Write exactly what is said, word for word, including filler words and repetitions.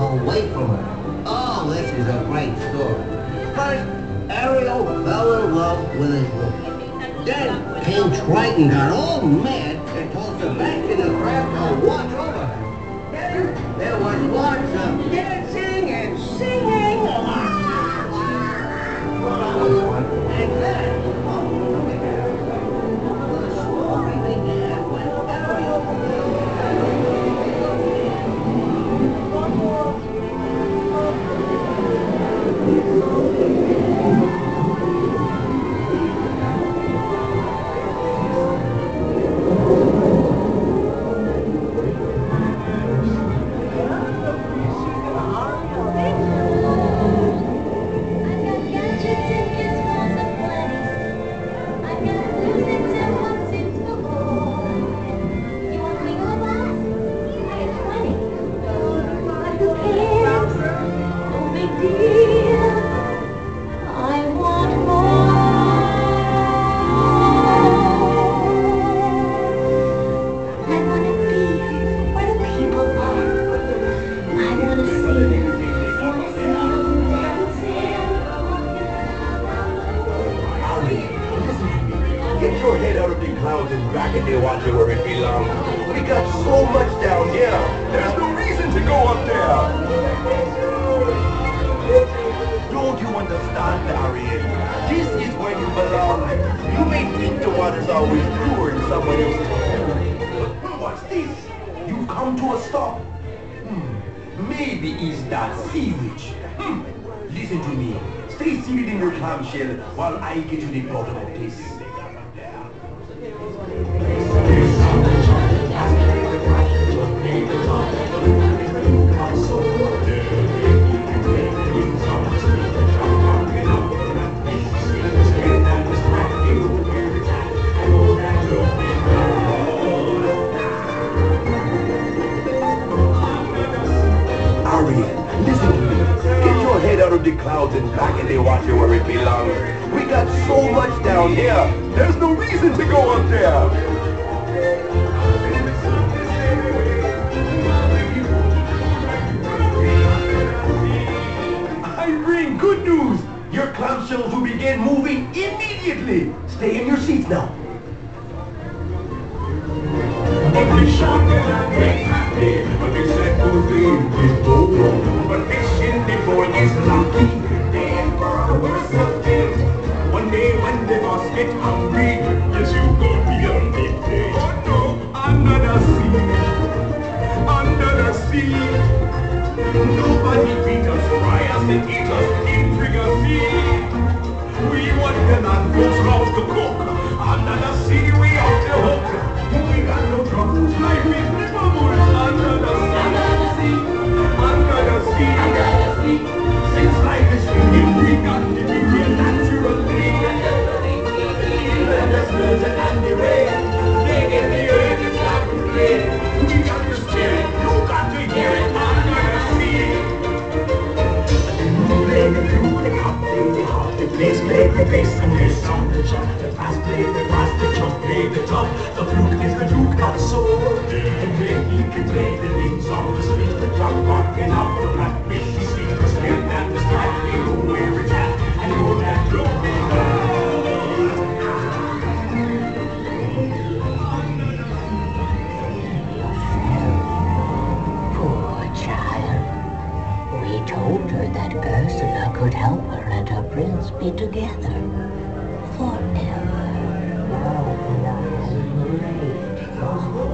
away from her. Oh, this is a great story. First, Ariel fell in love with his book. Then King Triton got all mad and told Sebastian the Crab to watch over her. Then there was lots of dancing and singing. And then, the story began when Ariel... While I get to the bottom of this. Ariel, listen to me. Get your head out of the clouds and back in the water where it belongs. We got so much down here. There's no reason to go up there. I bring good news. Your clamshells will begin moving immediately. Stay in your seats now. But fishing before is lucky. One day when they must get hungry, yes, you go beyond midday. Oh no, under the sea, under the sea. Nobody beat us, fry us and eat us in fricassee. We want them and those mouths to cook. Under the sea, we off the hook. We got no troubles, life is the bubbles. Under the sea, under the sea, under the sea. Since life is swinging, we got to be here naturally. Even the snooze and the rain, digging the earth is like a play. We got to steer it, you got to hear it under the sea. Play the flute, the hop, play the hop, the bass, play the bass, and the sound, the jump, the fast, play the fast, the jump, play the jump. The flute is the Duke of Soul. And play, he can play the lead song, the street, the drum, rocking up the blackfish, the street, the spin, and the strike. We know where it's at, and know that drum is Poor child. We told her that Ursula could help her and her prince be together forever. Now the night is late.